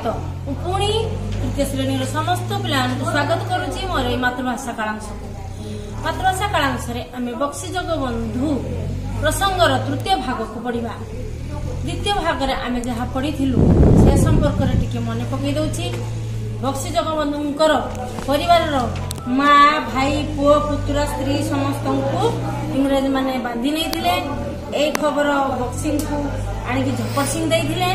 सहित पुणी तृतीय श्रेणी समस्त पिला स्वागत करुच्ची मोर मातृभाषा कालांश मातृभाषा कालांश आम बक्सी जगबंधु प्रसंगर तृतीय भाग को पढ़ा। द्वितीय भाग में आम जहाँ पढ़ी से संपर्क टिके मन पकई दौची। बक्सी जगबंधुंकर परिवार माँ भाई पुओ पुत्र स्त्री समस्त को इंग्रेज माने बांधि नहीं खबर बक्सी को आणिक झपट सिंह देते।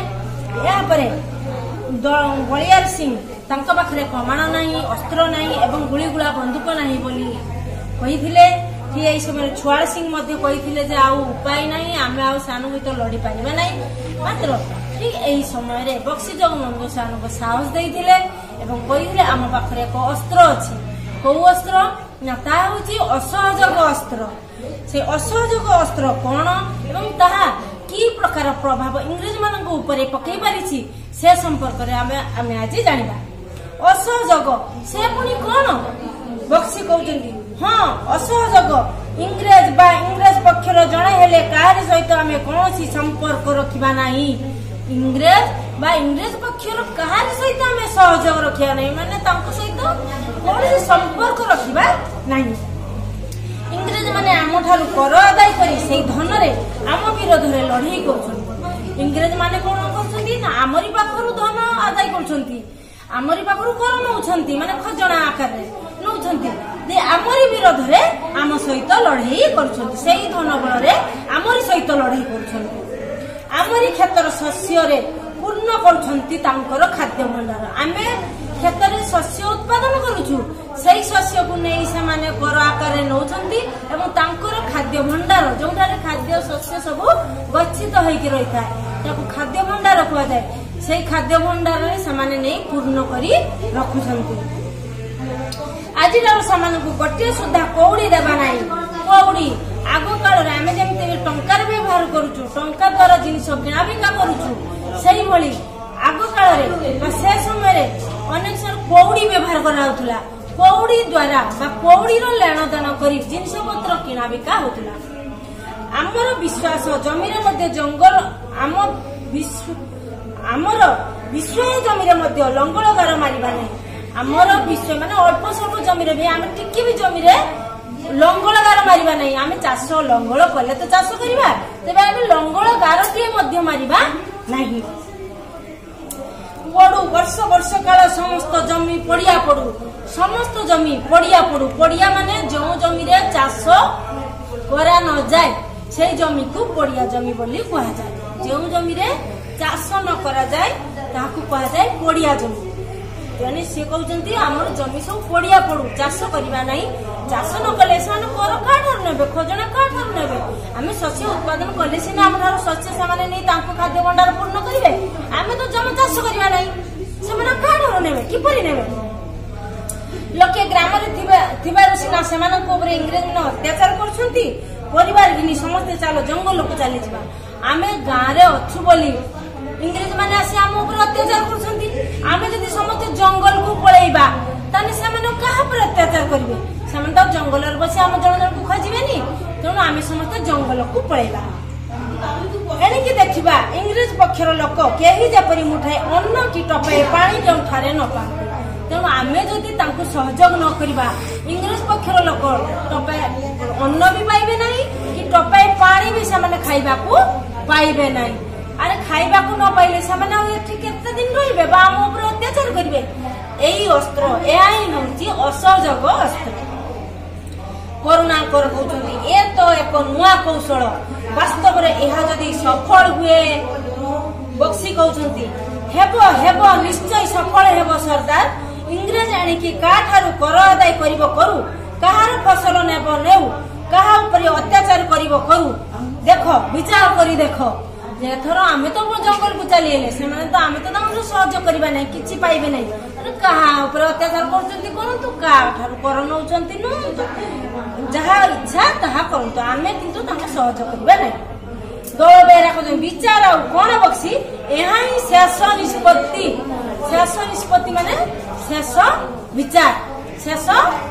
बलियार सिंह पाखे कमाण नहीं अस्त्र नहीं एवं गुड़ीगुड़ा बंदूक नहीं बोली कही। यही समय छुआड़ सिंह कही आउ उपाय नहीं आम आनु सहित लड़ी पारिबा नहीं। मात्र ठीक यही समय बक्सी जगबंधु को साहस देते कही आम पाखे एक अस्त्र अच्छी। कौ अस्त्र ना असहयोग अस्त्र। से असहयोग अस्त्र कौन एवं ताहा कि प्रकार प्रभाव इंग्रेज मान पकई पारी से संपर्क में आज जाना। असहयोग से पुणी कौन बक्सी कहते हाँ असहयोग इंग्रेज पक्षर जड़े हेले काहारी सहित आम कौन संपर्क रखा नहीं। इंग्रेज पक्षर काहारी सहित आम सहयोग रखा नहीं माने सहित कौन संपर्क रखा नहीं। इंग्रेज माने आम ठारू कर आदाय करी से धन रे आम विरोध में लड़ाई कर। इंग्रेज माने कौन कर आमरी पाखरु धन आदाय कर आमरी पाखरु कर नौछंती माने खजना आकार नौछंती आमरी विरोध में आम सहित लड़ाई कर से धन बल आमरी सहित लड़ाई कर आमरी क्षेत्र शस्य पूर्ण कर खाद्य भंडार आम क्षेत्र में शस्य उत्पादन करुचु से शस्य को नहीं से माने कर आकार नौछंती एवं तांकर खाद्य भंडार जोठारे खाद्य शस्य सब गच्छित होइकी रही था खाद्य भंडार कह जाए। से खाद्य भंडार से नहीं पूर्ण करी रखुछंती। आज को गोटे सुधा कौड़ी देवा ना कौड़ी आग काल आम जमी टंकार व्यवहार करुचु टंका द्वारा जिनस किणा बिका करुचु से भली आग काल से समय अनेक कौड़ी व्यवहार करा कौड़ी द्वारा कौड़ी लेण देन कर जिनस पत्र किणा बिका होता। आमर विश्वास जमीर मध्य जंगल आमर विश्व जमीर मध्य लंगलगार मारिबा नहीं। आमर विश्व माने अल्प स्वल्प जमीर भी आम टिके भी जमीर लंगलगार मारिबा नहीं। आम चाष लंगल कले तो चाष करबा तेबे आम लंगलगार टिए मारिबा नहीं। पड़ू वर्ष वर्ष काल समस्त जमी पड़िया पड़ू समस्त जमी पड़िया पड़ू पड़िया माने जो जमी रे चाष करा न जाए से जमी को पड़िया जमी बोली कहा जाए। जो जमी रे चाष न करा जाए ताकू कहा जाए पड़िया जमी। यानी से कहते आमर जमी सब पड़िया पड़ू चाष करबा नहीं चाष न कले से कर काठार नेबे खजना काठार नेबे आम शस्य उत्पादन कले सीना आम शस्य से नहीं खाद्य भंडार पूर्ण करेंगे आम तो जमा चाष करबा नहीं से काठार नेबे किपरि नेबे। लोके ग्राम सीना से इंग्रेज मैंने अत्याचार करछंती परिवार घिनी समस्ते चलो जंगल को चली जावा आम गाँव में अच्छु बोली इंग्रेज माने आसी आम ऊपर अत्याचार करछंती आम जदि समस्त जंगल को पळेइबा ताने से माने काहा पर अत्याचार करिवे से तो जंगल रे बसी आम जण जण को खोजिबेनी तेणु आम समस्त जंगल को पळेइबा। एणिकी देखिबा इंग्रेज पक्षर लोक केही जेपरि मुठाए अन्न की टपाए पानी जो ठारे न पाते तेणु आम जदि तांको सहयोग न करिबा इंग्रेज पक्षर लोक टपाए अन्न भी पाइबे नहीं कि टपाए पानी भी से माने खाइबा को पाइबे नहीं। अरे खाइबा को न पाइले से केते दिन रहिबे बा आम ऊपर अत्याचार करिवे। एई अस्त्र एई होची असहयोग अस्त्र। करुणाकर कहउछन्ती ए तो एक नुआ कौशल वास्तव रे एहा जदी सफल हुए बक्सी कहउछन्ती हेबो हेबो निश्चय सफल हेबो सरदार। इंग्रेज आनिकी काठारू कर आदाय करिवो करू काहार फसल नेबो नेउ काहा ऊपर अत्याचार करिवो करू देखो विचार करी देखो थर आम तो जंगल को चली से तो आम तो सहयोग करवा ना कि पाइबे नहीं क्या अत्याचार करूँ कर नौ जहाँ इच्छा ता करूँ आम कि सहयोग करवा ना। दल बेहरा कहते विचार आ कौन बक्सी यहाँ ही शेष निष्पत्ति माने शेष विचार शेष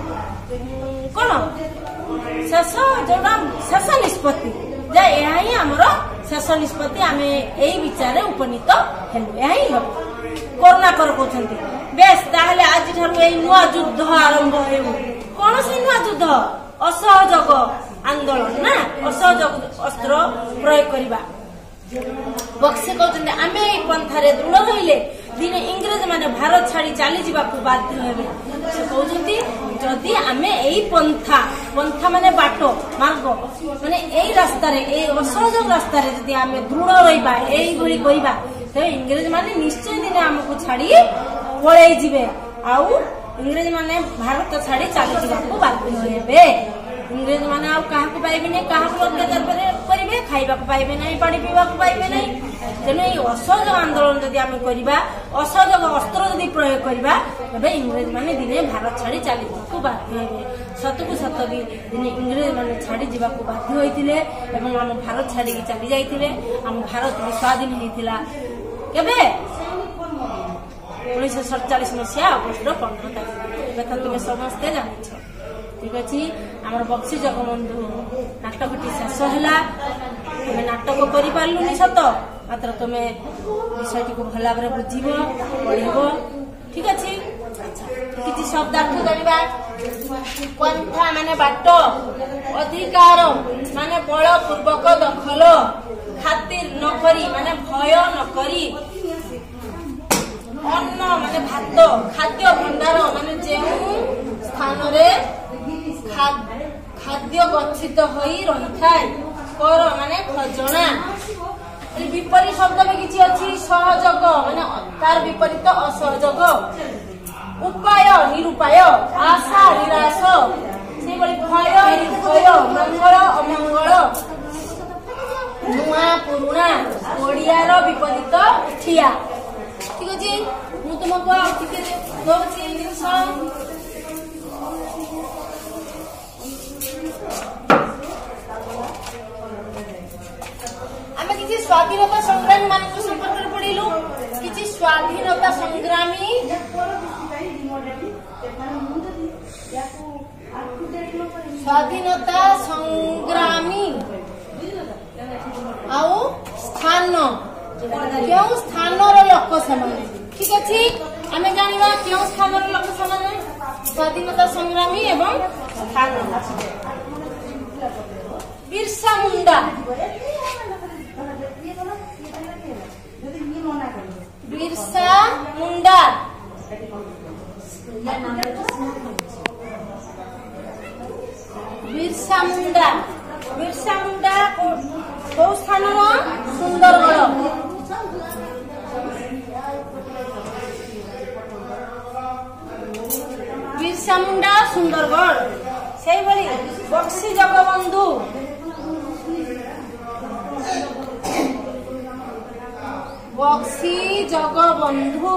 कौन शेष जोटा शेष निष्पत्ति ही आमर शेष निष्पत्ति आम यही विचार उपनीत हेलु। କରୁଣାକର କହୁଛନ୍ତି। ବେଶ ତାହେଲେ ଆଜି ଠାରୁ ଏଇ ନୂଆ ଯୁଦ୍ଧ ଆରମ୍ଭ ହେଉ। କଣ ସେ ନୂଆ ଯୁଦ୍ଧ? ଅସହଯୋଗ ଆନ୍ଦୋଳନ ନା ଅସହଯୋଗ ଅସ୍ତ୍ର ପ୍ରୟୋଗ କରିବା। ବକ୍ସି କହୁଛନ୍ତି ଆମେ ଏଇ ପନ୍ଥାରେ ଦୃଢ ରହିଲେ ଦିନେ ଇଂରେଜ ମାନେ ଭାରତ ଛାଡି ଚାଲିଯିବାକୁ ବାଧ୍ୟ ହେବେ। ସେ କହୁଛନ୍ତି ଯଦି ଆମେ ଏଇ ପନ୍ଥା ମାନେ ବାଟ ମାର୍ଗ ମାନେ ଏଇ ରାସ୍ତାରେ ଏଇ ଅସହଯୋଗ ରାସ୍ତାରେ ଯଦି ଆମେ ଦୃଢ ରହିବା ଏଇଭଳି କରିବା ତେବେ ଇଂରେଜ ମାନେ ନିଶ୍ଚୟ ଦିନେ ଆମକୁ ଛାଡି ପଳେଇ ଯିବେ ଆଉ ଇଂରେଜ ମାନେ ଭାରତ ଛାଡି ଚାଲିଯିବାକୁ ବାଧ୍ୟ ହେବେ। ଇଂରେଜ ମାନେ ଆଉ କାହାକୁ ପାଇବେ ନାହିଁ, କାହାକୁ ଅତ୍ୟାଚାର କରିବେ, ଖାଇବାକୁ ପାଇବେ ନାହିଁ, ପାଣି ପିଇବାକୁ ପାଇବେ ନାହିଁ। ତେଣୁ ଏଇ ଅସହଯୋଗ ଆନ୍ଦୋଳନ ଯଦି ଆମେ କରିବା, ଅସହଯୋଗ ଅସ୍ତ୍ର ଯଦି ପ୍ରୟୋଗ କରିବା ତେବେ ଇଂରେଜ ମାନେ ଦିନେ ଭାରତ ଛାଡି ଚାଲିଯିବାକୁ ବାଧ୍ୟ ହେବେ। ସତକୁ ସତ ବି ଦିନେ ଇଂରେଜ ମାନେ ଛାଡି ଯିବାକୁ ବାଧ୍ୟ ହୋଇଥିଲେ ଏବଂ ଆମ ଭାରତ ଛାଡିକି ଚାଲି ଯାଇଥିଲେ। ଆମ ଭାରତ ସ୍ୱାଧୀନ ହେଇଥିଲା କେବେ? 1947 ମସିହା ଅଗଷ୍ଟର 15 ତାରିଖ। କଥା ତୁମେ ସମସ୍ତେ ଜାଣିଛ। ঠিক আছে আমার বক্সি জগবন্ধু নাটকটি শেষ হলা। তুমি নাটক করে পারলুনি সত মাত্র তুমি বিষয়টি ভাল ভাবে বুঝিব পড়িব। ঠিক আছে কিছু শব্দার্থ জানিবা। পন্থা মানে বাট, অধিকার মানে বলপূর্বক দখল, খাতির নকরি মানে ভয় নকরি, অন্ন মানে ভাত, খাদ্য ভণ্ডার মানে যে স্থানরে খাদ্য গচ্ছিত হয়ে রহিথায়, কর মানে খজনা। বিপরীত শব্দ বি কিছু আছে। সহযোগ মানে তার বিপরীত অসহযোগ, উপায় নিরুপায়, আশা নিরাশ, সেইভাবে ভয় নির্ভয়, মঙ্গল অমঙ্গল, নূয়া পুরুণা, ওড়িয়ার বিপরীত ঠিয়া। ঠিক আছে ମୁଁ ତୁମକୁ ଆଉ ଟିକେ ଦଉଛି ଜିନିଷ। ଆମେ କିଛି ସ୍ୱାଧୀନତା ସଂଗ୍ରାମୀ ମାନଙ୍କ ସମ୍ପର୍କରେ ପଢିଲୁ। କିଛି ସ୍ୱାଧୀନତା ସଂଗ୍ରାମୀ ଆଉ ସ୍ଥାନ କେଉଁ ସ୍ଥାନର ଲୋକ ସେମାନେ। ঠিক আছে ଆମେ ଜାଣିବା କେଉଁ ସ୍ଥାନର ଲୋକ ସେମାନେ। ସ୍ୱାଧୀନତା ସଂଗ୍ରାମୀ ଏବଂ ସ୍ଥାନ। ବିର୍ସା ମୁଣ୍ଡା, ବିର୍ସା ମୁଣ୍ଡା, ବିର୍ସା ମୁଣ୍ଡା, ବିର୍ସା ମୁଣ୍ଡା କୋଉ ସ୍ଥାନର? ସୁନ୍ଦରଗଡ଼। ବିର୍ସା ମୁଣ୍ଡା ସୁନ୍ଦରଗଡ଼। ସେଇଭଳି ବକ୍ସି ଜଗବନ୍ଧୁ, ବକ୍ସି ଜଗବନ୍ଧୁ,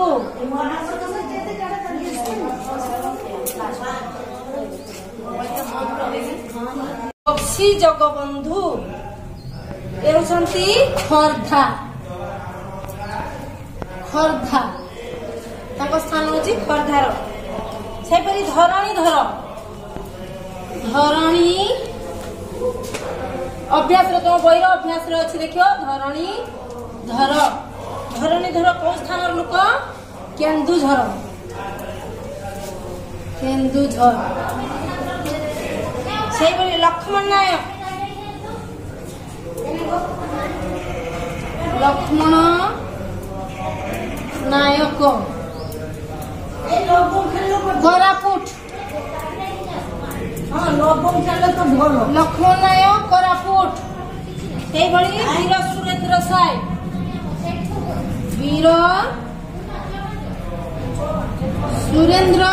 ବକ୍ସି ଜଗବନ୍ଧୁ ହେଉଛନ୍ତି ଖୋର୍ଦ୍ଧା। ଖୋର୍ଦ୍ଧା ତାଙ୍କ ସ୍ଥାନ ହେଉଛି ଖୋର୍ଦ୍ଧାର। ସେହିପରି ଧରଣୀଧର, ଧରଣୀ ଅଭ୍ୟାସରେ ତମ ବହିର ଅଭ୍ୟାସରେ ଅଛି ଦେଖିବ। ଧରଣୀଧର, ଧରଣୀଧର କୋଉ ସ୍ଥାନର ଲୋକ? କେନ୍ଦୁଝର। କେନ୍ଦୁଝର। ସେଇଭଳି ଲକ୍ଷ୍ମଣ ନାୟକ, ଲକ୍ଷ୍ମଣ ନାୟକ କୋରାପୁଟ। ଲକ୍ଷ୍ମଣ ନାୟକ କୋରାପୁଟ। ସେଇଭଳି ବୀର ସୁରେନ୍ଦ୍ର ସାଏ, ବୀର ସୁରେନ୍ଦ୍ର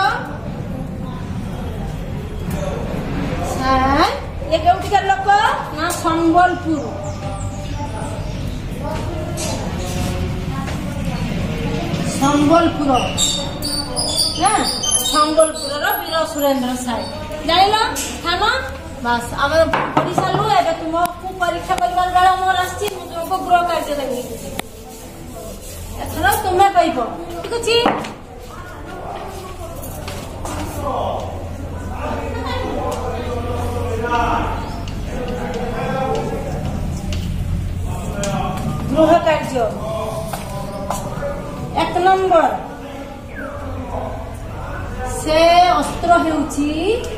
ସାଏ ଏ କେଉଁଠିକାର ଲୋକ? ନା ସମ୍ବଲପୁର। ସମ୍ବଲପୁର ନା ସମ୍ବଲପୁରର ବୀର ସୁରେନ୍ଦ୍ର ସାଏ। ଜାଣିଲ ସ୍ଥାନ? ବାସ୍ ଆମେ ପଢି ସାରିଲୁ। ଏବେ ତୁମକୁ ପରୀକ୍ଷା କରିବାର ବେଳ ମୋର ଆସିଛି। ମୁଁ ତୁମକୁ ଗୃହ କାର୍ଯ୍ୟ ଦେବି। ଏଥର ତୁମେ କହିବ। ଠିକ ଅଛି? गृह कार्य 1 नंबर अस्त्र ହେଉଛି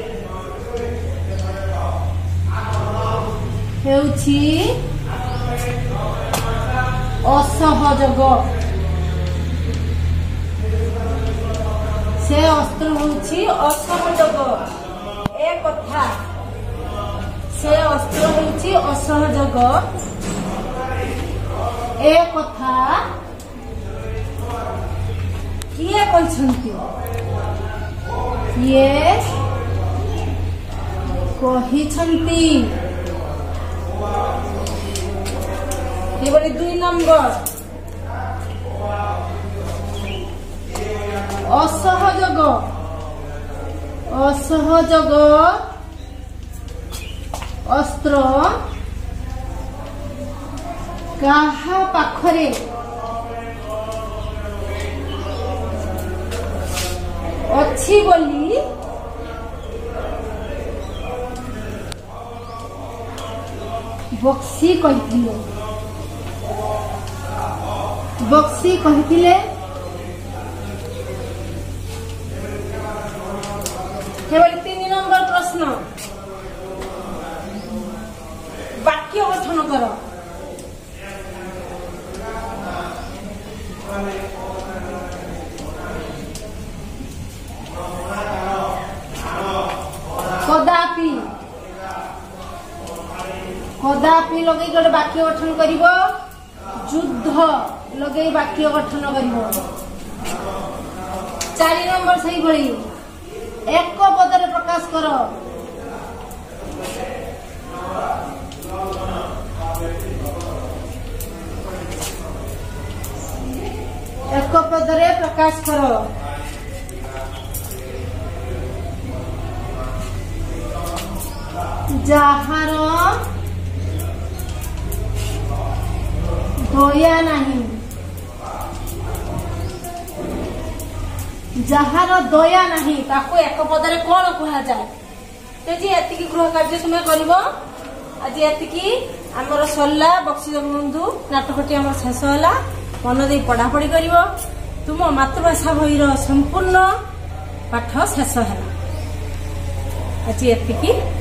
असहयोग। से अस्त्र ହେଉଛି असहयोग। ए कथा से अस्त्र ହେଉଛି असहयोग। ए कथा किए କହିଛନ୍ତି? किए କହିଛନ୍ତି? एबारे 2 नंबर असहयोग। असहयोग अस्त्र काहा पाखरे अछि बोली बक्सी कहिथिले। बक्सी कहिथिले। केवल 3 नंबर प्रश्न वाक्य गठन कर। कदापि कदापि लगे गोटे वाक्य गठन करिव। युद्ध लगे वाक्य गठन करिव। 4 नंबर सही भली एक पदरे प्रकाश कर। एक पदरे प्रकाश कर। जाहार दया नहीं। ଯାହାର ଦୟା ନାହିଁ ତାକୁ ଏକ ପଦରେ କଣ କୁହାଯାଏ? ତେଜି ଏତିକି ଗୃହ କାର୍ଯ୍ୟ ତୁମେ କରିବ। ଆଜି ଏତିକି ଆମର ସରିଲା। ବକ୍ସି ଜଗବନ୍ଧୁ ନାଟକଟି ଆମର ଶେଷ ହେଲା। ମନ ଦେଇ ପଢାପଢି କରିବ। ତୁମ ମାତୃଭାଷା ବହିର ସମ୍ପୂର୍ଣ୍ଣ ପାଠ ଶେଷ ହେଲା। ଆଜି ଏତିକି।